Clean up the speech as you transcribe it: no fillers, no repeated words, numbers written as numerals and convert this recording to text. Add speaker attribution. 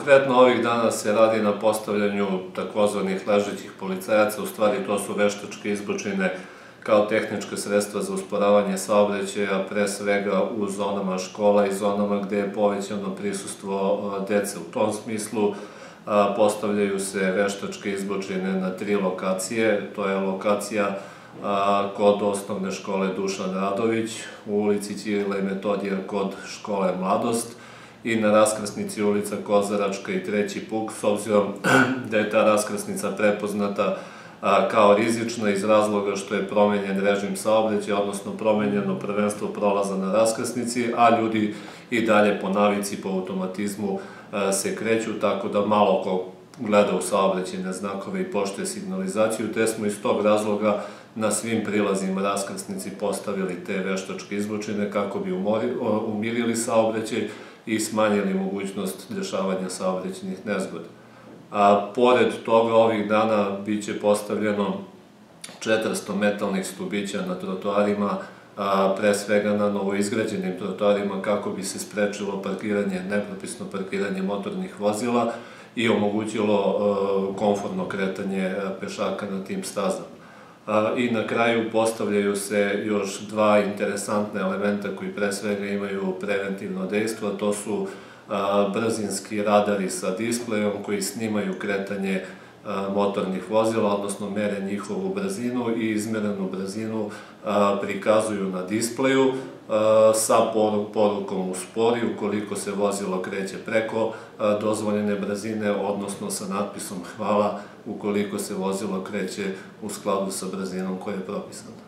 Speaker 1: Konkretno ovih dana se radi na postavljanju takozvanih ležećih policajaca, u stvari to su veštačke izbočine kao tehnička sredstva za usporavanje saobraćaja, pre svega u zonama škola i zonama gde je povećano prisustvo dece. U tom smislu postavljaju se veštačke izbočine na 3 lokacije. To je lokacija kod osnovne škole Dušan Radović, u ulici Ćirila i Metodija kod škole Mladost i na raskrsnici ulica Kozaračka i 3. puk, s obzirom da je ta raskrsnica prepoznata kao rizična iz razloga što je promenjen režim saobraćaja, odnosno promenjeno prvenstvo prolaza na raskrsnici, a ljudi i dalje po navici, po automatizmu se kreću, tako da malo ko gleda u saobraćajne znakove i poštuje signalizaciju, te smo iz tog razloga na svim prilazima raskrsnici postavili te veštačke izbočine kako bi umirili saobraćaj i smanjili mogućnost dešavanja saobraćajnih nezgoda. Pored toga, ovih dana biće postavljeno 400 metalnih stubića na trotoarima, pre svega na novoizgrađenim trotoarima, kako bi se sprečilo nepropisno parkiranje motornih vozila i omogućilo komfortno kretanje pešaka na tim stazama. I na kraju postavljaju se još 2 interesantne elementa koji pre svega imaju preventivno dejstvo, a to su brzinski radari sa displejom koji snimaju kretanje motornih vozila, odnosno mere njihovu brzinu i izmerenu brzinu prikazuju na displeju sa porukom uspori ukoliko se vozilo kreće preko dozvoljene brzine, odnosno sa natpisom hvala ukoliko se vozilo kreće u skladu sa brzinom koja je propisana.